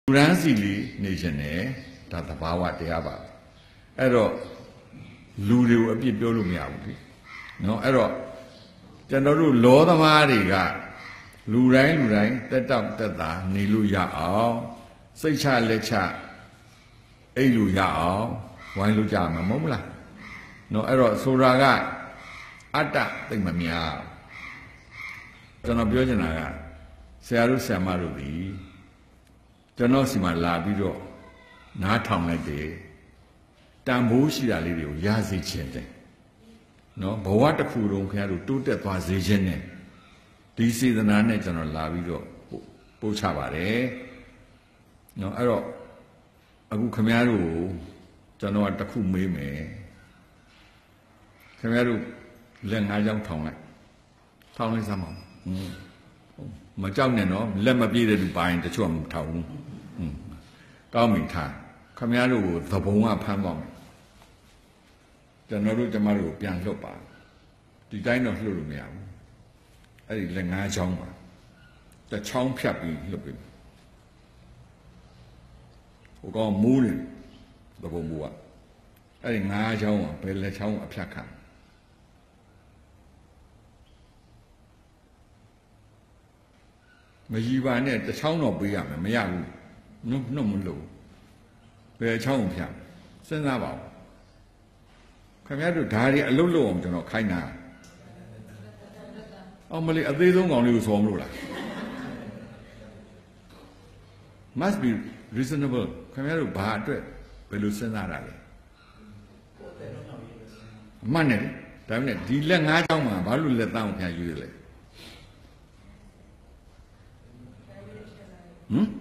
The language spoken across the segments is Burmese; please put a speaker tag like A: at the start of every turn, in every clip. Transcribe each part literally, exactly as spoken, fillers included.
A: Ranzili nation, that the power they have. Error Lulu a bit Bolumia. No error. General Lord of Mariga Lurain, Lurain, that up that Niluya all, say child lecture Eluya all, wine Lujama Momla. No error, so raga Ata, think Mamia. John of Yojanaga, Saru Samarudi. General Simala Bido, not town like day. Tambushi a little Yazi Chente. No, but what a food on can do that was the gene. This is the non general Lavido Puchavare. No, error. A good Camaru, General Taku Meme. Camaru, Len I young town like. Town is somehow. Mà trong này nó lên mà đi đến bài để chuộng thầu, cao mình thà, không nhớ đủ thầu phong hoa phan vọng, cho nóรู้จะมาđủ biang lốp à, đi đây nó lốp được nhiều, ấy là ngã trong mà,จะช่องเพียบอีลบอีผมก็มูลตัวผมบัวไอ้งาช่องเป็นเลยช่องอภิชาขันมายีวันเนี่ยจะช่องหนอไปอย่างไม่ยากนุ่มนุ่มมันหลูไปช่องเพียงเส้นหน้าเบาข้าพเจ้าดูท่าที่ลุ่มลุ่มจนเราใครหน้าเอามาเลยอันนี้ต้องงองดูสมรู้ล่ะ must be reasonable ข้าพเจ้าดูบาดด้วยไปรู้เส้นหน้าอะไรมันเนี่ยแต่เนี่ยดีเรื่องงาช่องมาบาลุเล่ตั้งเพียงอยู่เลยหืม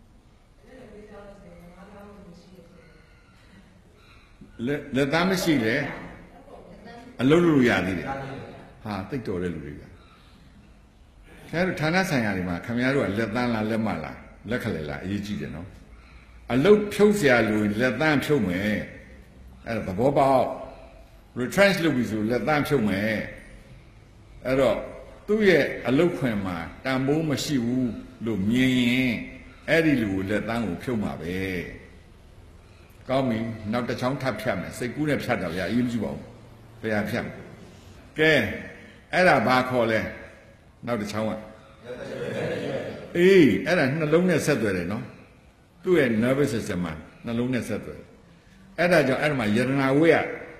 A: เลเลตามไม่ใช่เลยอารมณ์รู้อย่างนี้เลยฮะติดตัวเลยรู้ดีกันแค่ฐานะสัญญาณมาขมิ้นรู้เลตามละเลมาละเลขเลยละยี่จีเดนเนาะอารมณ์พิ้วเสียรู้เลตามพิ้วเหม่เออแต่บอกว่า retrench รู้วิสุเลตามพิ้วเหม่เออตัวเย่อารมณ์คนมาตามบูไม่ใช่วูลูมีเอริลูเลตังหูเพียวมาเบ้ก็มีนับแต่ช่องทับเพียมเนี่ยใส่กู้เนี่ยพิจารณาอย่างยิ้มจีบไปอย่างเพียมแกไอ้ละบาคอเลยนับแต่ช่องอ่ะเอ้ยไอ้ละนั่นลุงเนี่ยเสร็จเลยเนาะตัวเอง nervous system มันนั่นลุงเนี่ยเสร็จเลยไอ้ละจะไอ้ละมาเยอะนาเวีย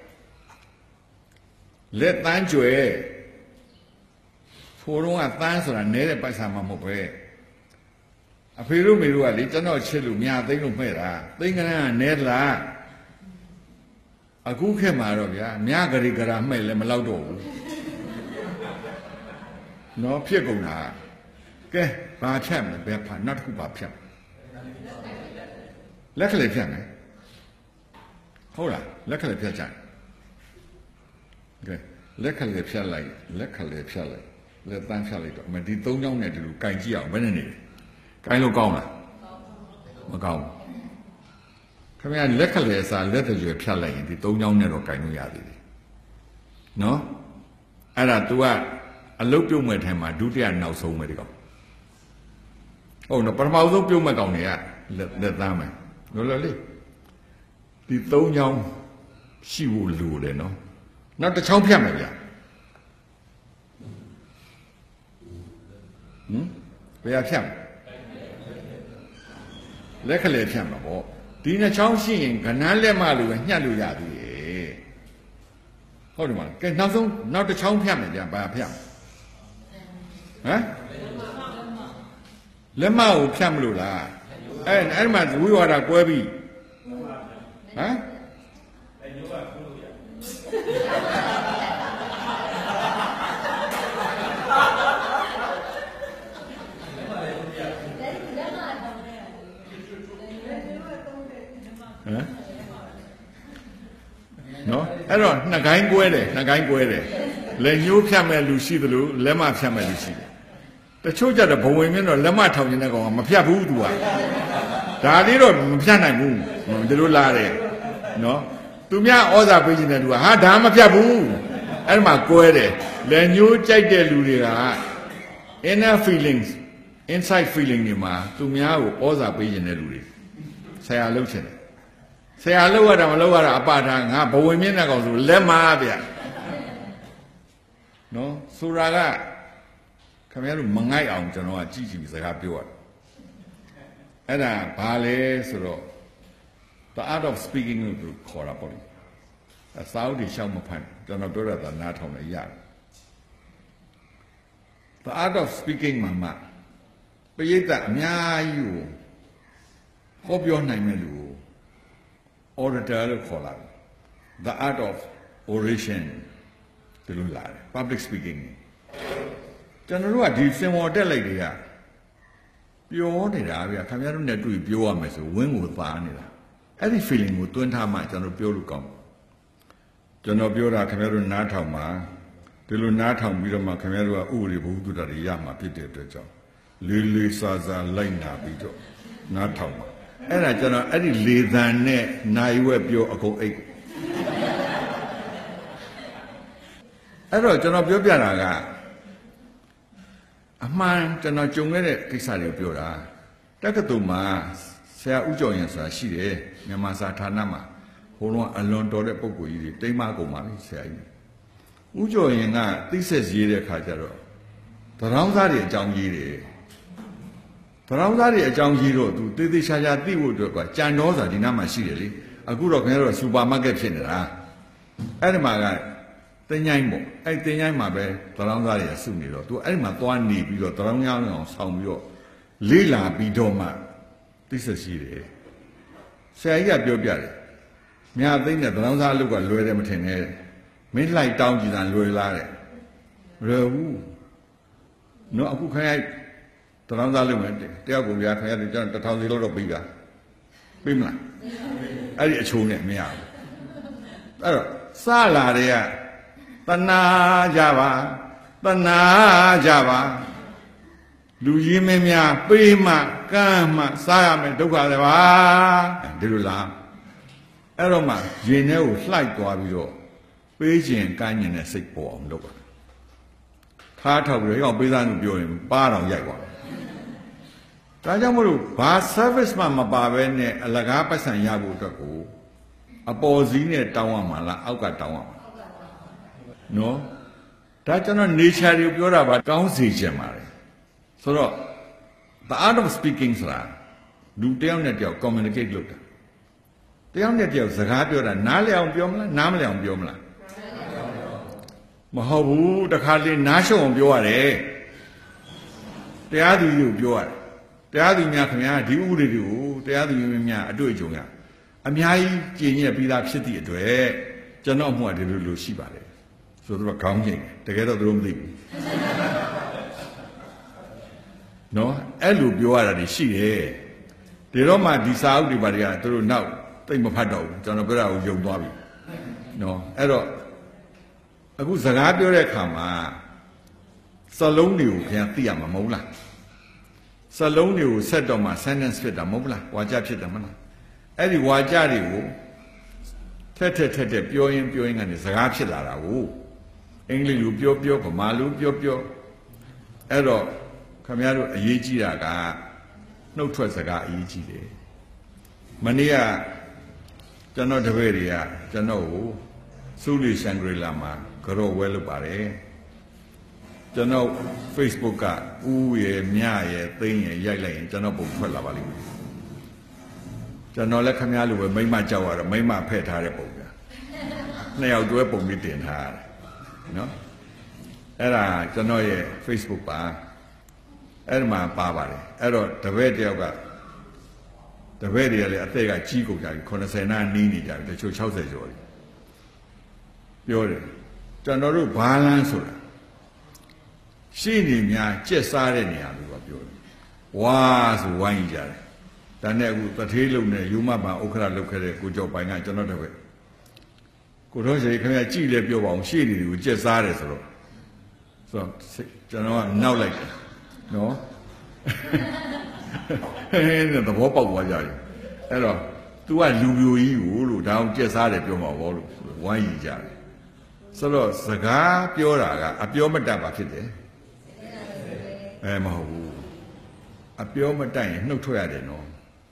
A: เลตังจ่วยผู้รู้ว่าตั้งส่วนนี้เนี่ยไปสามมาหมดไปอภิรุไม่รู้อะไรจะน่าเชื่อลูกมีอะไรติ้งลูกไม่ละติ้งกันนะเนตละอากูแค่มาหรอกยามีอะไรกระไรไม่เลยมาเล่าดูเนาะเพี้ยกูนะแกบาเพี้ยมแบบผ่านนัดกูบาเพี้ยมแล้วใครเพี้ยมไหมเขาล่ะแล้วใครเพี้ยมจังแกแล้วใครเพี้ยมอะไรแล้วใครเพี้ยมอะไรแล้วตั้งเพี้ยมอะไรตัวมันที่ตุ้งย่องเนี่ยดูไก่เจียวไม่ได้นี่ไก่ลูกก้องล่ะไม่ก้องข้าพเจ้าเล็กขเลยสารเล็กแต่อยู่เพี้ยนอะไรที่ตุ้งย่องเนี่ยเราไก่นุ่ยาดีเนาะอะไรตัวอารมณ์พิ้วเมื่อไทยมาดูที่อันน่าสงฆ์ไม่ได้ก็โอ้เนาะปรมาณูพิ้วเมื่อก่อนเนี่ยเล็กเล็กตามไหมรู้แล้วเลยที่ตุ้งย่องชิวลูเลยเนาะนั่นจะช่องเพี้ยนไหมจ๊ะหืมไปอาเพี้ยนเล็กเลยเพี้ยนมาบ่ดีนะช่องสิ่งกันนั่นเล่มาลูกเนี่ยลูกยาดีเขาดูมั้งแกน้าส่งน้าจะช่องเพี้ยนไหมจ๊ะไปอาเพี้ยนฮะเล่มาอุเพี้ยนลูกล่ะเอ้ยไอ้มาวิวาระกวยบีฮะเนาะအဲ့တော့နှစ်ကိုင်းကွဲတယ်နှစ်ကိုင်းကွဲတယ်လက်ညှိုးဖြတ်မဲ့လူရှိသလိုလက်မဖြတ်မဲ့လူရှိတယ်တချို့ကြတော့ဘဝင်မြင့်တော့လက်မထောင်နေတဲ့ကောင်ကမဖြတ်ဘူးသူကဒါလေးတော့မဖြတ်နိုင်ဘူးဒီလိုလာတယ်เนาะသူများဩဇာပေးခြင်းတဲ့သူကဟာဒါမဖြတ်ဘူးအဲ့ဒီမှာကွဲတယ်လက်ညှိုးကြိုက်တဲ့လူတွေက inner feelings inside feeling တွေမှာသူများကိုဩဇာပေးခြင်းတဲ့လူတွေဆရာလှုပ်ချင်တယ်ဆရာလှုပ်ရတာမလှုပ်ရတာအပထားငါဘဝင်မျက်နှာကောင်ဆိုလက်မားဗျနော်ဆိုတာကခင်ဗျားတို့မငိုက်အောင်ကျွန်တော်ကကြည့်ကြည့်စကားပြောရတယ်အဲ့ဒါဘာလဲဆိုတော့ the art of speaking လို့ခေါ်တာပေါ့လေအစာအုပ်တွေရှောက်မဖန်ကျွန်တော်ပြောရတာနားထောင်နေရတယ် the art of speaking မှာမှပရိသတ်အများကြီးကိုဟောပြောနိုင်မဲ့လူကို orator လို့ခေါ်လာတယ် the art of oration ဒီလိုလာတယ် public speaking ကျွန်တော်တို့ကဒီစင်ဝေါ်တက်လိုက်တွေကပြောနေတာဗျာခင်ဗျားတို့နဲ့တွေ့ပြောရမယ်ဆိုဝင်းကိုသားနေတာအဲ့ဒီ feeling ကိုတွန်းထားမှကျွန်တော်ပြောလို့ကောင်းကျွန်တော်ပြောတာခင်ဗျားတို့နားထောင်မှာဒီလိုနားထောင်ပြီးတော့မှခင်ဗျားတို့ကဥပဒေဘုဒ္ဓတာတွေရမှာဖြစ်တဲ့အတွက်ကြောင့်လေးလေးစားစားလိုက်နာပြီးတော့နားထောင်မှာအဲ့ဒါကျွန်တော်အဲ့ဒီလေသံနဲ့နိုင်ဝက်ပြောအကုန်အိတ်အဲ့တော့ကျွန်တော်ပြောပြတာကအမှန်ကျွန်တော်ကြုံခဲ့တဲ့ကိစ္စတွေပြောတာတက္ကသိုလ်မှာဆရာဦးကျော်ရင်ဆိုတာရှိတယ်မြန်မာစာဌာနမှာဟိုတော့အလွန်တော်တဲ့ပုံကိုကြီးတွေတိမ်မကုန်ပါပြီဆရာကြီးဦးကျော်ရင်ကသိဆက်ရေးတဲ့ခါကျတော့သရောင်းသားတွေအကြောင်းကြီးတယ်သရောင်းသားတွေအကြောင်းကြီးတော့သူတေးသေးချာချာသိဖို့အတွက်ကကြံတော်ဆိုတာဒီနားမှာရှိတယ်လေအခုတော့ခင်ဗျားတို့စူပါမားကတ်ဖြစ်နေတာအဲ့ဒီမှာကတင်ញိုင်းပေါ့အဲ့တင်ញိုင်းမှာပဲသရောင်းသားတွေစုနေတော့သူအဲ့ဒီမှာသွားနေပြီးတော့သရောင်းရောင်းအောင်ဆောင်ပြီးတော့လေးလာပြီးတော့မှသိဆက်ရှိတယ်ဆရာကြီးကပြောပြတယ်မြာသိမ့်တဲ့သရောင်းသားအလုပ်ကလွယ်တယ်မထင်နဲ့မင်းလိုက်တောင်းကြည့်တာလွယ်လားတဲ့လွယ်ဘူးနော်အခုခိုင်းသရောင်းသားလုပ်မယ်တယောက်ကိုပြခိုင်းရတယ်ကျွန်တော်တစ်ထောင်စီလောက်တော့ပြီးတာပြီးမလားအဲ့ဒီအချိုးနဲ့မရဘူးအဲ့တော့စလာတဲ့ကတဏှာကြပါတဏှာကြပါလူကြီးမင်းများပေးမှကမ်းမှစားရမယ်ဒုက္ခလည်းပါဒီလိုလားအဲ့တော့မှရင်ထဲကိုလှိုက်သွားပြီးတော့ပေးခြင်းကမ်းခြင်းနဲ့စိတ်ပေါ်အောင်လုပ်ပါခါထောက်ပြီးတော့ရောက်ပေးသားလို့ပြောရင်ပါတော့ရိုက်သွားဒါကြောင့်မလို့ဘာ service မှမပါဘဲနဲ့အလကားပတ်စံရဖို့အတွက်ကိုအပေါ်စီးနဲ့တောင်းရမှာလားအောက်ကတောင်းရမှာနော်ဒါကျွန်တော် nature ကိုပြောတာပါကောင်းစေချင်ပါတယ်ဆိုတော့ the art of speaking ဆိုတာလူတယောက်နဲ့တယောက် communicate လုပ်တာတယောက်နဲ့တယောက်စကားပြောတာနားလည်အောင်ပြောမလားနားမလည်အောင်ပြောမလားမဟုတ်ဘူးတခါလေနားရှုံအောင်ပြောရတယ်တရားသူကြီးကိုပြောရတယ်တရားသူများခင်ဗျာဒီဥပဒေတွေကိုတရားသူကြီးများအတွေ့အကြုံရအများကြီးကြည်ညက်ပြီးသားဖြစ်သည့်အတွက်ကျွန်တော်မှဒီလိုလိုရှိပါတယ်ဆိုတော့ခေါင်းကျင်တကယ်တော့သူတို့မသိဘူးနော်အဲ့လိုပြောရတာတွေရှိတယ်ဒီတော့မှဒီစာအုပ်တွေပါတွေကသူတို့နောက်သိမဖတ်တော့ဘူးကျွန်တော်ပြောတာကိုယုံသွားပြီနော်အဲ့တော့အခုစကားပြောတဲ့အခါမှာစလုံးတွေကိုခင်ဗျာသိရမှာမဟုတ်လားစလုံးတွေကိုဆက်တော့မှ sentence ဖြစ်တာမဟုတ်လားဝါကြဖြစ်တယ်မလားအဲ့ဒီဝါကြတွေကိုထက်ထက်ထက်ထက်ပြောရင်ပြောရင်ကနေစကားဖြစ်လာတာကိုအင်္ဂလိပ်လိုပြောပြောဗမာလိုပြောပြောအဲ့တော့ခင်ဗျားတို့အရေးကြီးတာကနှုတ်ထွက်စကားအရေးကြီးတယ်မနေ့ကကျွန်တော်တပည့်တွေကကျွန်တော်ကိုစူလီရှန်ဂရီလာမှာကြော်ဝဲလုပ်ပါတယ်ကျွန်တော် Facebook ကဦးရယ်မြရယ်သိန်းရယ်ရိုက်လိုက်ရင်ကျွန်တော်ပုံထွက်လာပါလိမ့်မယ်ကျွန်တော်လည်းခမရလိုပဲမိမကြောက်ရတော့မိမဖဲ့ထားတဲ့ပုံပြနှစ်ယောက်တွဲပုံပြီးတင်ထားရတယ်နော်အဲ့ဒါကျွန်တော်ရဲ့ Facebook ပါအဲ့ဒီမှာပါပါတယ်အဲ့တော့တပည့်တယောက်ကတပည့်တွေကလည်းအသက်ကကြီးကုန်ကြပြီခုနှစ်ဆယ်နာနီးနေကြပြီတချို့၆၀ကျော်ပြီပြောတယ်ကျွန်တော်တို့ဘာလန်းဆိုတာရှိနေများကြက်စားတဲ့နေရာလို့ပြောတယ်ဝါဆိုဝိုင်းကြတယ်ဒါနဲ့အခုတထေးလုံးနဲ့ယူမပန်ဥက္ခရလုပ်ခဲ့တဲ့ကိုကျော်ပိုင်ကကျွန်တော်တပည့်ကိုတော့ရှိခင်ဗျာကြည့်လဲပြောပါအောင်ရှိနေတယ်ကိုကြက်စားတယ်ဆိုတော့ဆိုတော့ကျွန်တော်ကနောက်လိုက်တယ်နော်ဟဲ့သဘောပေါက်သွားကြပြီအဲ့တော့ तू ကလူပြိုကြီးကိုလို့ဒါအောင်ကြက်စားတယ်ပြောမှာဘောလို့ဝိုင်းကြီးကြတယ်ဆိုတော့စကားပြောတာကအပြောမတတ်ပါဖြစ်တယ်အဲမဟုတ်ဘူးအပြောမတိုင်ရင်နှုတ်ထွက်ရတယ်နော်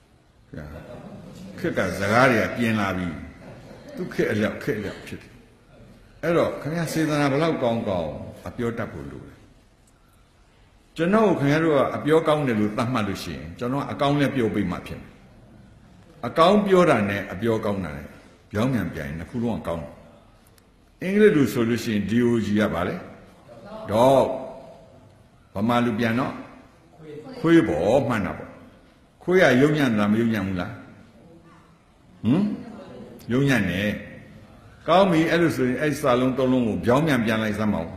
A: ခက်ကစကားတွေကပြင်းလာပြီသူခက်အလျောက်ခက်အလျောက်ဖြစ်တယ်အဲ့တော့ခင်ဗျာစေတနာဘလောက်ကောင်းကောင်းအပြောတတ်ဖို့လိုတယ်ကျွန်တော်ခင်ဗျားတို့ကအပြောကောင်းတယ်လို့သတ်မှတ်လို့ရှိရင်ကျွန်တော်အကောင်းနဲ့ပြောပေးမှဖြစ်မယ်အကောင်းပြောတာနဲ့အပြောကောင်းတာနဲ့ပြောင်းပြန်ပြန်ရင်တစ်ခုလုံးကကောင်းတယ်အင်္ဂလိပ်လိုဆိုလို့ရှိရင် D O G ကပါလေတော့ဗမာလူပြန်တော့ခွေးပေါ်မှန်တာပေါ့ခွေးကယုံညံ့တာမယုံညံ့ဘူးလားဟမ်ယုံညံ့နေကောင်းပြီအဲ့လိုဆိုရင်အဲ့စာလုံးသုံးလုံးကိုပြောင်းပြန်ပြန်လိုက်စမ်းပါဦး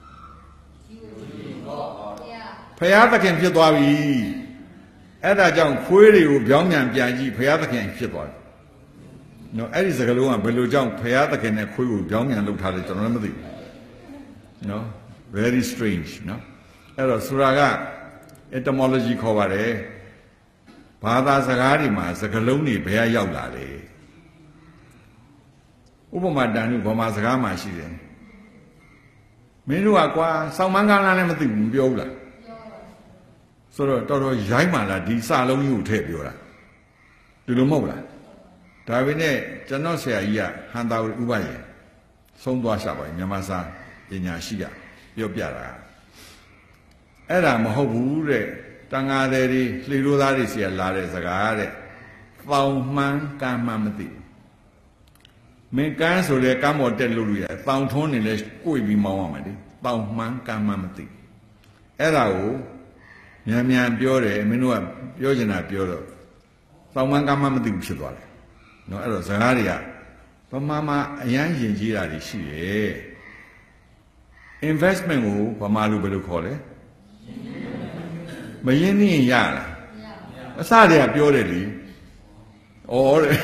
A: ဖရာသခင်ဖြစ်သွားပြီအဲ့ဒါကြောင့်ခွေးတွေကိုပြောင်းပြန်ပြန်ကြည့်ဖရာသခင်ဖြစ်သွားတယ်နော်အဲ့ဒီစကားလုံးကဘယ်လိုကြောင့်ဖရာသခင်နဲ့ခွေးကိုပြောင်းပြန်လုပ်ထားလဲကျွန်တော်လည်းမသိဘူးနော် very strange နော်အဲ့တော့ဆိုတာက etymology ခေါ်ပါတယ်ဘာသာစကားတွေမှာစကားလုံးတွေဘယ်ရောက်လာလဲဥပမာတန်တို့ဗမာစကားမှာရှိတယ်မင်းတို့ကကွာစောင်းမန်းကားလားလည်းမသိဘူးပြောဘူးလားဆိုတော့တော်တော်ရိုင်းမှလာဒီစလုံးကြီးကိုထည့်ပြောတာဒီလိုမဟုတ်လားဒါပေမဲ့ကျွန်တော်ဆရာကြီးကဟန်တာဥပယေဆုံးသွားရှာပါမြန်မာစာပညာရှိကပြောပြတာအဲ့ဒါမဟုတ်ဘူးတဲ့တန်ဃာတွေလှေလိုသားတွေဆရာလာတဲ့စကားတဲ့ပေါင်မှန်းကမ်းမှန်းမသိမင်းကမ်းဆိုတဲ့ကမ်းပေါ်တက်လို့လို့ရတောင်ထွန်းနေလဲကိုယ်ပြီးမောင်းရမယ်လေပေါင်မှန်းကမ်းမှန်းမသိအဲ့ဒါကိုမြန်မြန်ပြောတယ်မင်းတို့ကပြောချင်တာပြောတော့ပေါင်မှန်းကမ်းမှန်းမသိဘူးဖြစ်သွားတယ်နော်အဲ့တော့စကားတွေကဗမာမှာအရန်ယဉ်ကျေးတာတွေရှိတယ် investment ကိုဗမာလူဘယ်လိုခေါ်လဲမရင်းနှီးရင်ရလားအစတည်းကပြောတယ်လေဩတဲ့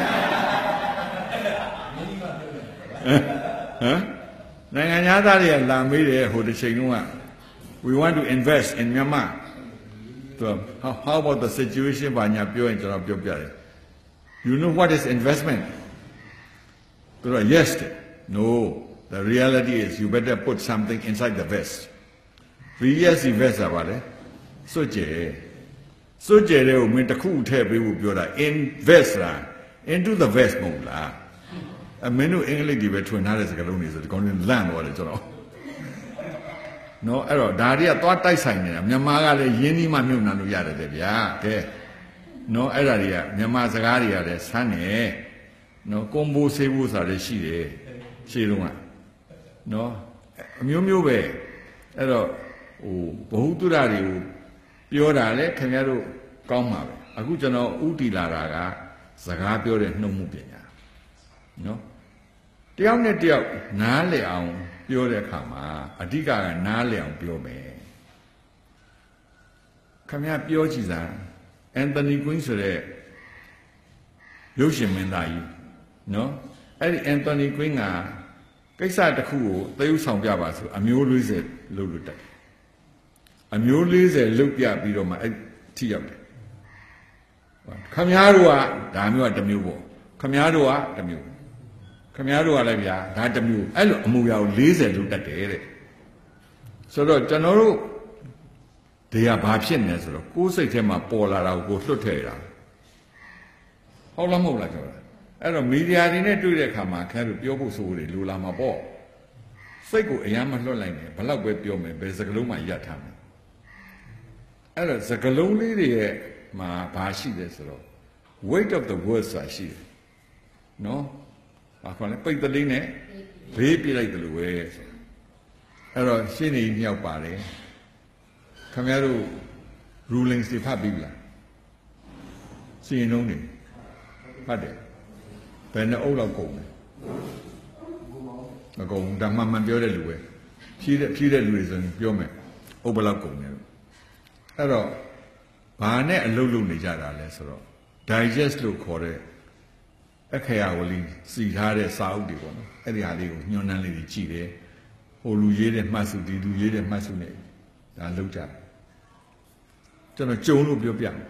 A: ဟမ်နိုင်ငံသားတွေကလာမေးတယ်ဟိုတစ်ချိန်လုံးက we want to invest in Myanmar so how, how about the situation ဘာညာပြောရင်ကျွန်တော်ပြောပြတယ် you know what is investment so yes no the reality is you better put something inside the vest V S invest ပါလေစွတ်ကျဲစွတ်ကျဲတဲ့ကိုမင်းတစ်ခုထည့်ပေးဖို့ပြောတာ invest လား into the vest မဟုတ်လားအမင်းတို့အင်္ဂလိပ်တွေပဲထွင်ထားတဲ့စကားလုံးတွေဆိုဒီကောင်တွေလန့်သွားတယ်ကျွန်တော်နော်အဲ့တော့ဒါတွေကသွားတိုက်ဆိုင်နေတာမြန်မာကလည်းရင်းနှီးမှမြုပ်နှံလို့ရတယ်တဲ့ဗျာကဲနော်အဲ့ဒါတွေကမြန်မာစကားတွေကလည်းဆန်းနေနော်ကွန်ဘိုဆေးဖို့ဆိုတာရှိတယ်ရှေးတုန်းကနော်အမျိုးမျိုးပဲအဲ့တော့ဟိုဘ ഹു တုရတွေကိုပြောတာလေခင်ဗျားတို့ကောင်းပါပဲအခုကျွန်တော်ဥတီလာတာကစကားပြောတဲ့နှုတ်မှုပညာနော်တယောက်နဲ့တယောက်နားလည်အောင်ပြောတဲ့အခါမှာအဓိကကနားလည်အောင်ပြောမယ်ခင်ဗျားပြောကြည့်စမ်းအန်တိုနီကွင်းဆိုတဲ့ရုပ်ရှင်မင်းသားကြီးနော်အဲ့ဒီအန်တိုနီကွင်းကကိစ္စတစ်ခုကိုသရုပ်ဆောင်ပြပါဆိုအမျိုး၄၀လုပ်လို့တက်အမျိုး၄၀လုပ်ပြပြီးတော့မှအဲ့ထိရောက်တယ်ခမည်းတော်ကဒါမျိုးကတစ်မျိုးပေါ့ခမည်းတော်ကတစ်မျိုးခမည်းတော်ကလည်းဗျာဒါတစ်မျိုးအဲ့လိုအမူအရာကို၄၀လုပ်တတ်တယ်တဲ့ဆိုတော့ကျွန်တော်တို့ဒီကဘာဖြစ်နေဆိုတော့ကိုယ်စိတ်ထဲမှာပေါ်လာတာကိုကိုလွတ်ထည့်တာဟုတ်လားမဟုတ်လားကျွန်တော်အဲ့တော့မီဒီယာတွေနဲ့တွေ့တဲ့အခါမှာခင်ဗျားတို့ပြောဖို့ဆိုလို့လိုလာမှာပေါ့စိတ်ကိုအယမ်းမလွတ်လိုက်နဲ့ဘလောက်ပဲပြောမယ်ဘယ်စကလုံးမှရထားမယ်အဲ့တော့စကလုံးလေးတွေရဲ့မှာဘာရှိလဲဆိုတော့ weight of the words ဆိုတာရှိတယ်နော်ဘာခေါ်လဲပိတ်တလေးနဲ့ဘေးပြလိုက်တယ်လို့ပဲဆိုအဲ့တော့ရှင်းနေမြောက်ပါတယ်ခင်ဗျားတို့ rulings တွေဖတ်ပြီးလားစီရင်လုံးတွေဖတ်တယ်ဘယ်နဲ့အုပ်လောက်ကုန်လဲမကုန်ဒါမှမှန်ပြောတဲ့လူပဲဖြီးတဲ့ဖြီးတဲ့လူတွေဆိုရင်ပြောမယ်အုပ်ဘလောက်ကုန်တယ်အဲ့တော့ဘာနဲ့အလုပ်လုပ်နေကြတာလဲဆိုတော့ digest လို့ခေါ်တဲ့အခရာဝလီစီထားတဲ့စာအုပ်တွေပေါ့နော်အဲ့ဒီဟာလေးကိုညွှန်းနှန်းလေးတွေကြည့်တယ်ဟိုလူရေးတဲ့မှတ်စုဒီလူရေးတဲ့မှတ်စုနဲ့ဒါလုပ်ကြတယ်ကျွန်တော်ကြုံလို့ပြောပြမယ်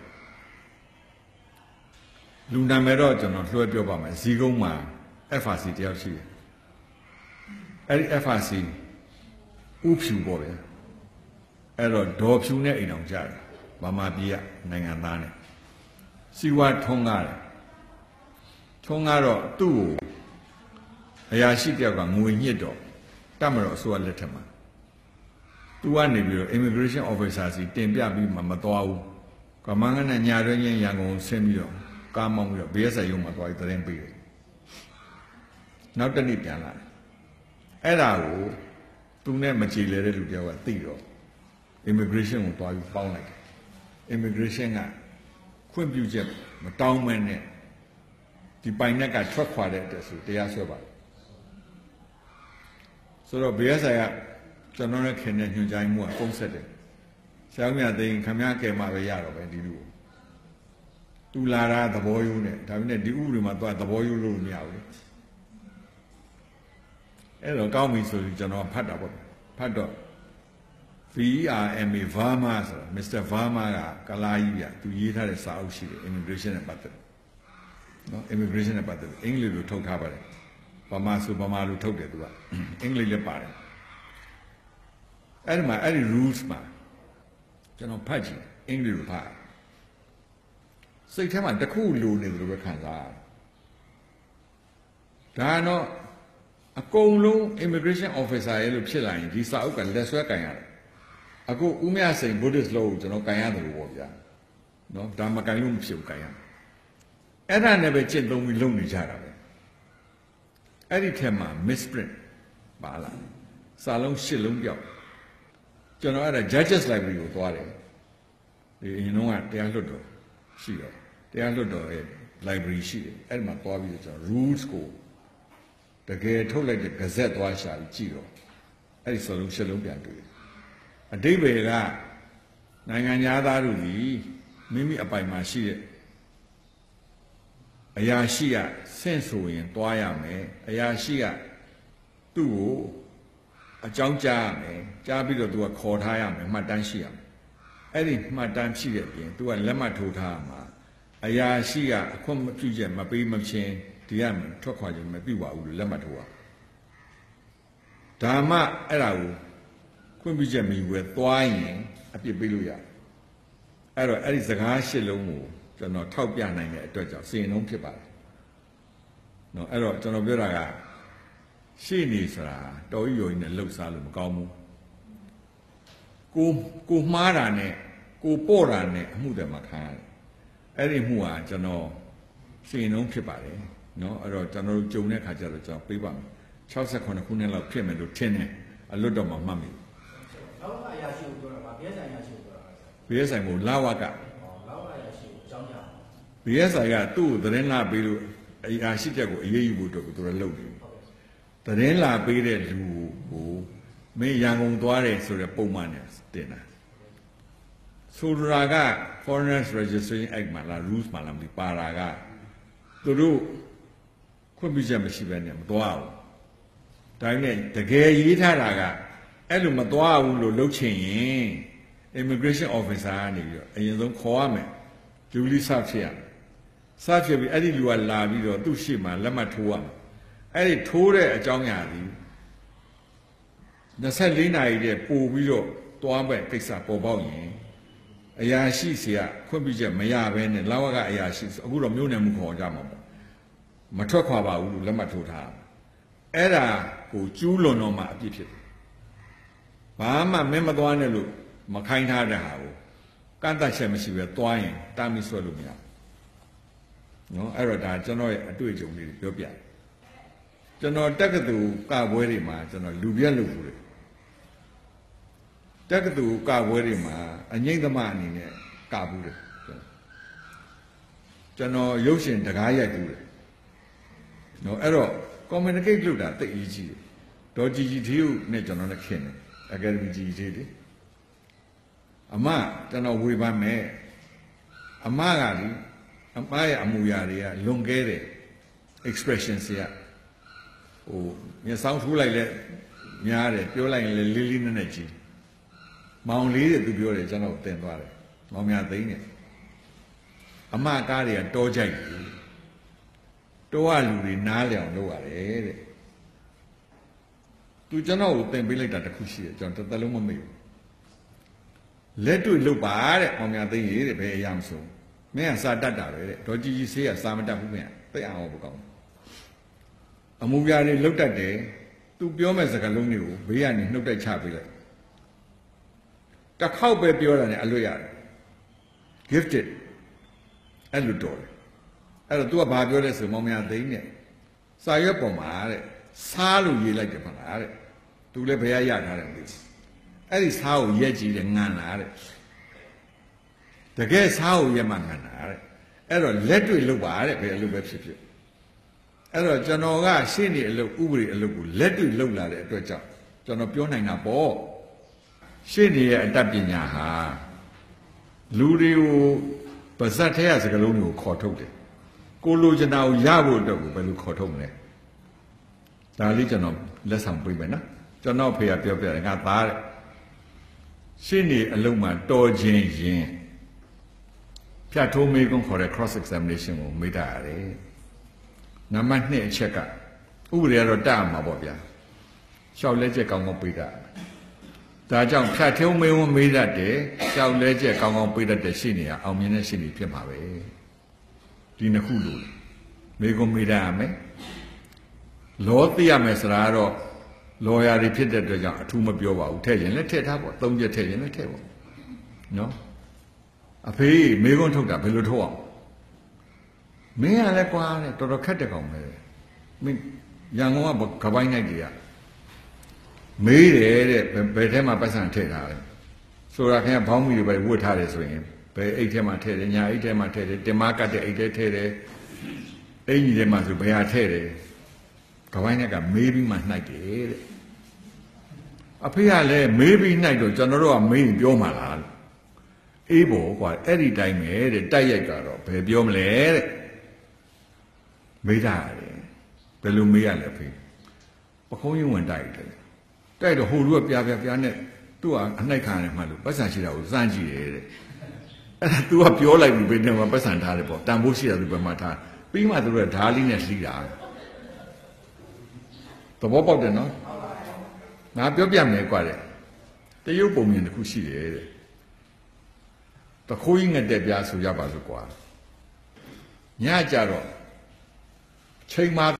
A: လူနာမည်တော့ကျွန်တော်လွှဲပြောပါမယ်ဇီကုန်းမှာ F R C တယောက်ရှိတယ်အဲ့ဒီ F R C ဥဖြူပေါ့ဗျာအဲ့တော့ဒေါ်ဖြူနဲ့အိမ်အောင်ကြတယ်ဘာမှပြည့်နိုင်ငံသားနဲ့စီဝါထုံးကားတယ်ထုံးကားတော့သူ့ကိုအရာရှိတယောက်ကငွေညှစ်တော့တတ်မတော်အစိုးရလက်ထက်မှာသူကနေပြီးတော့ immigration officer စီတင်ပြပြီးမှမသွားဘူးကမန်းကနဲ့ညာတွင်းချင်းရန်ကုန်ဆင်းပြီးတော့ကားမောင်းပြီးတော့ B S I ရုံးမှာသွားပြီးသတင်းပေးတယ်နောက်တစ်နေ့ပြန်လာတယ်အဲ့ဒါကိုသူနဲ့မကြည်လဲတဲ့လူတယောက်ကသိတော့ immigration ကိုသွားပြီးပေါင်းလိုက်တယ် immigration ကခွင့်ပြုချက်မတောင်းမဲနဲ့ဒီပိုင်နက်ကထွက်ခွာတဲ့အတွက်ဆိုတရားစွဲပါတယ်ဆိုတော့ B S I ကကျွန်တော်နဲ့ခင်တဲ့ညွှန်ကြားမှုကပုံဆက်တယ်ဆရာမြတ်သိန်းခမရကဲမှာပဲရတော့ပဲဒီလူကိုသူလာတာသဘောယုံနဲ့ဒါပေမဲ့ဒီဥပဒေမှာသွားသဘောယုံလို့မရဘူးလေအဲ့တော့ကောင်းပြီဆိုရင်ကျွန်တော်ဖတ်တာပေါ့ဖတ်တော့ V R M A Verma ဆိုတာ Mister Verma ကကလာကြီးပြသူရေးထားတဲ့စာအုပ်ရှိတယ် immigration နဲ့ပတ်သက်နော် immigration နဲ့ပတ်သက်အင်္ဂလိပ်လိုထုတ်ထားပါတယ်ဗမာဆိုဗမာလိုထုတ်တယ်သူကအင်္ဂလိပ်လည်းပါတယ်အဲ့ဒီမှာအဲ့ဒီ rules မှာကျွန်တော်ဖတ်ကြည့်အင်္ဂလိပ်လိုဖတ်စိတ်ထဲမှာတစ်ခုလိုနေတယ်လို့ပဲခံစားရတယ်ဒါတော့အကုန်လုံး immigration officer ရဲ့လို့ဖြစ်လာရင်ဒီစာအုပ်ကလက်ဆွဲကန်ရတယ်အခုဦးမြစိန် Buddhist law ကိုကျွန်တော်ကန်ရတယ်လို့ပေါ့ဗျာနော်ဒါမကန်လို့မဖြစ်ဘူးကန်ရအဲ့ဒါနဲ့ပဲကျင့်သုံးပြီးလုပ်နေကြတာပဲအဲ့ဒီထဲမှာ misprint ပါလာစာလုံးရှစ်လုံးပြောက်ကျွန်တော်အဲ့ဒါ Judges Library ကိုသွားတယ်ဒီအရင်တော့ကတရားလွတ်တော်ရှိတယ်တရားလွတ်တော်ရဲ့ library ရှိတယ်အဲ့ဒီမှာသွားပြီးကျွန်တော် rules ကိုတကယ်ထုတ်လိုက်တဲ့ gazette သွားရှာပြီးကြည့်တော့အဲ့ဒီစာလုံးရှစ်လုံးပြန်တွေ့အဓိပ္ပာယ်ကနိုင်ငံသားတို့ဒီမိမိအပိုင်မှာရှိတဲ့အရာရှိကဆင့်ဆိုရင်တွားရမယ်အရာရှိကသူ့ကိုအကြောင်းကြားရမယ်ကြားပြီးတော့သူကခေါ်ထားရမယ်မှတ်တမ်းရှိရမယ်အဲ့ဒီမှတ်တမ်းရှိတဲ့အပြင်သူကလက်မှတ်ထိုးထားရမှာအရာရှိကအခွင့်မပြုချက်မပေးမချင်းဒီကထွက်ခွာခြင်းမပြုပါဘူးလို့လက်မှတ်ထိုးရဒါမှအဲ့ဒါကိုခွင့်ပြုချက်မယူဘဲသွားရင်အပြစ်ပေးလို့ရအဲ့တော့အဲ့ဒီစကားရှစ်လုံးကိုကျွန်တော်ထောက်ပြနိုင်တဲ့အတွက်ကြောင့်စီရင်လုံးဖြစ်ပါတယ်နော်အဲ့တော့ကျွန်တော်ပြောတာကရှေ့နေဆိုတာတော်ကြီးရော်ကြီးနဲ့လှုပ်ရှားလို့မကောင်းဘူးကိုကိုမှားတာနဲ့ကိုပေါ့တာနဲ့အမှုတွေမှာခံရတယ်အဲ့ဒီမှုဟာကျွန်တော်စီရင်လုံးဖြစ်ပါတယ်နော်အဲ့တော့ကျွန်တော်တို့ကြုံတဲ့ခါကျတော့ကျွန်တော်ပေးပါမယ်၆၈ခုနှစ်လောက်ဖြစ်မယ်လို့ထင်တယ်အလွတ်တော်မှာမှတ်မိ
B: နောက်အရာရှိကိုပြောတာပါ B S I အရာရှိကိုပြောတာပါ
A: B S I ကိုလာဝက
B: လာဝကအရာရှိကိုအကြောင်းပြ
A: B S I ကသူ့ကိုသတင်းလာပေးလို့အရာရှိချက်ကိုအေးအေးယူဖို့အတွက်သူတို့လုပ်နေသတင်းလာပေးတဲ့လူကိုမင်းရန်ကုန်သွားတယ်ဆိုတဲ့ပုံမှန်နဲ့တင်တာဆိုလိုတာက Foreigners Registration Act မှာလား rules မှာလားမသိပါတာကသူတို့ခွင့်ပြုချက်မရှိဘဲနဲ့မသွားဘူးဒါနဲ့တကယ်ရေးထားတာကအဲ့လိုမသွားဘူးလို့လုပ်ချင်ရင် immigration officer ကနေပြီးတော့အရင်ဆုံးခေါ်ရမယ်လူလီစဖြစ်ရမယ်စဖြစ်ပြီးအဲ့ဒီလူကလာပြီးတော့သူ့ရှေ့မှာလက်မှတ်ထိုးရမယ်အဲ့ဒီထိုးတဲ့အကြောင်းအရာဒီ၂၄နာရီတည်းပို့ပြီးတော့သွားပဲကိစ္စပေါ်ပေါက်ရင်အရာရှိစီကခွင့်ပြုချက်မရဘဲနဲ့လာဝကအရာရှိအခုတော့မြို့နယ်မှုခေါ်ကြမှာပေါ့မထွက်ခွာပါဘူးလို့လက်မှတ်ထိုးထားအဲ့ဒါကိုကျူးလွန်တော့မှအပြစ်ဖြစ်တယ်ဘာမှမင်းမသွားနဲ့လို့မခိုင်းထားတဲ့ဟာကိုကန့်သက်ချက်မရှိပဲသွားရင်တားမိဆွဲလို့မရနော်အဲ့တော့ဒါကျွန်တော်ရဲ့အတွေ့အကြုံလေးပြောပြကျွန်တော်တက္ကသိုလ်ကပွဲတွေမှာကျွန်တော်လူပြက်လုပ်ဘူးလေတက္ကသိုလ်ကပွဲတွေမှာအငိမ့်သမားအနေနဲ့ကဘူးလေကျွန်တော်ရုပ်ရှင်တကားရိုက်ဘူးလေနော်အဲ့တော့ communicate လုပ်တာတိတ်အရေးကြီးတယ်ဒေါ်ကြည်ကြည်သေးဦးနဲ့ကျွန်တော်နဲ့ခင်တယ် academy ကြည်ကြည်သေးတယ်အမကျွန်တော်ဝေဖန်မယ်အမကလေအမရဲ့အမူအရာတွေကလွန်ကဲတဲ့ expression တွေကဟိုမျက်စောင်းထိုးလိုက်လဲများတယ်ပြောလိုက်ရင်လည်းလေးလေးနက်နက်ကြီးမောင်လေးတဲ့သူပြောတယ်ကျွန်တော်တင်သွားတယ်မောင်မြသိန်းတယ်အမကားတွေကတောကြိုက်တယ်တောကလူတွေနားလည်အောင်လုပ်ရတယ်တဲ့သူကျွန်တော်ကိုတင်ပေးလိုက်တာတခုရှိတယ်ကျွန်တော်တစ်သက်လုံးမမေ့ဘူးလက်တွေ့လုပ်ပါတဲ့အောင်မြသိရေးတဲ့ဘယ်အရာမဆိုမင်းကစာတတ်တာပဲတဲ့ဒေါ်ကြီးကြီးဆေးကစာမတတ်ဘူးမင်းသိအောင်ဘကောင်းအမှုပြားတွေလုတ်တတ်တယ်သူပြောမဲ့စကားလုံးတွေကိုဘေးကနေနှုတ်တိုက်ချပေးလိုက်တစ်ခေါက်ပဲပြောတာနဲ့အလွတ်ရတယ် gifted အဲ့လိုတော်တယ်အဲ့တော့ तू ကဘာပြောလဲဆိုမောင်မြသိန်းနဲ့စာရွက်ပေါ်မှာတဲ့စားလို့ရေးလိုက်တယ်ပါလားတဲ့ तू လည်းဘယ်ရရထားတယ်မသိဘူးအဲ့ဒီစားကိုရက်ကြည့်တယ်ငံလာတဲ့တကယ်စားကိုရက်မှငံလာတဲ့အဲ့တော့လက်တွေ့လုပ်ပါတဲ့ဘယ်လိုပဲဖြစ်ဖြစ်အဲ့တော့ကျွန်တော်ကရှင်းနေအလုပ်ဥပဒေအလုပ်ကိုလက်တွေ့လုပ်လာတဲ့အတွက်ကြောင့်ကျွန်တော်ပြောနိုင်တာပေါ့ရှင်းနေရဲ့အတတ်ပညာဟာလူတွေကိုပါဇက်ထဲရစကလုံးတွေကိုခေါ်ထုတ်တယ်ကိုလိုချင်တာကိုရဖို့အတွက်ကိုဘယ်လိုခေါ်ထုတ်မလဲဒါလေးကျွန်တော်လက်ဆောင်ပေးမယ်နော်ကျွန်တော်ဖေကပြောပြတယ်ငါသားတဲ့ရှင်းနေအလုပ်မှာတော်ခြင်းရင်ဖြတ်ထိုးမေးခွန်းခေါ်တဲ့ cross examination ကိုမေးတာရတယ်နံပါတ်နှစ်အချက်ကဥပဒေကတော့တတ်မှာပေါ့ဗျာရှောက်လဲချက်ကောင်းကောင်းပေးတာဒါကြောင့်ဖြတ်ထုံးမေးဝန်မေးတတ်တယ်ရှောက်လဲချက်ကောင်းကောင်းပေးတတ်တဲ့ရှင်းနေတာအောင်မြင်တဲ့ရှင်းနေဖြစ်မှာပဲဒီနှစ်ခုလို့မေးခွန်းမေးတတ်ရမယ်လောသိရမယ်ဆိုတာကတော့လော်ယာတွေဖြစ်တဲ့အတွက်ကြောင့်အထူးမပြောပါဘူးထည့်ရင်လည်းထည့်ထားပေါ့သုံးချက်ထည့်ရင်လည်းထည့်ပေါ့နော်အဖေမေးခွန်းထုတ်တာဘယ်လိုထုတ်အောင်မင်းကလည်းကွာတဲ့တော်တော်ခက်တဲ့ကောင်ပဲမင်းရန်ကုန်ကကပိုင်းနိုင်ကြီးကမေးတယ်တဲ့ဘယ်ထဲမှာပတ်စံထည့်ထားလဲဆိုတာခင်ဗျဘောင်းမီတွေပဲဝတ်ထားတယ်ဆိုရင်ဘယ်အိတ်ထဲမှာထည့်တယ်ညာအိတ်ထဲမှာထည့်တယ်တင်မကတ်တဲ့အိတ်ထဲထည့်တယ်အိမ်ကြီးထဲမှာဆိုဘယ်ဟာထည့်တယ်ကပိုင်းနဲ့ကမေးပြီးမှနှိုက်တယ်တဲ့အဖေကလည်းမေးပြီးနှိုက်တော့ကျွန်တော်တို့ကမေးရင်ပြောမှာလားအေးဘောကွာအဲ့ဒီတိုင်းပဲတဲ့တိုက်ရိုက်ကတော့ဘယ်ပြောမလဲတဲ့မေးတာရတယ်ဘယ်လိုမေးရလဲဖေပခုံးရင်ဝင်တိုက်တယ်တိုက်တော့ဟိုလူကပြားပြားပြားနဲ့သူ့ကအနှိုက်ခံရတယ်မှလို့ပတ်စံရှိတာကိုစမ်းကြည့်တယ်တဲ့အဲ့ဒါ तू ကပြောလိုက်ပြီးဘယ်နဲ့မှပတ်စံထားတယ်ပေါ့တန်ဖိုးရှိတာသူပဲမှထားပြီးမှသူတို့ကဓာလီနဲ့လှီးတာသဘောပေါက်တယ်နော်ငါပြောပြမယ်ကွာတဲ့တရုတ်ပုံမြင်တစ်ခုရှိတယ်တဲ့တခိုးကြီးငက်တဲ့ပြားဆိုရပါစို့ကွာညကြတော့ချိန်မှာ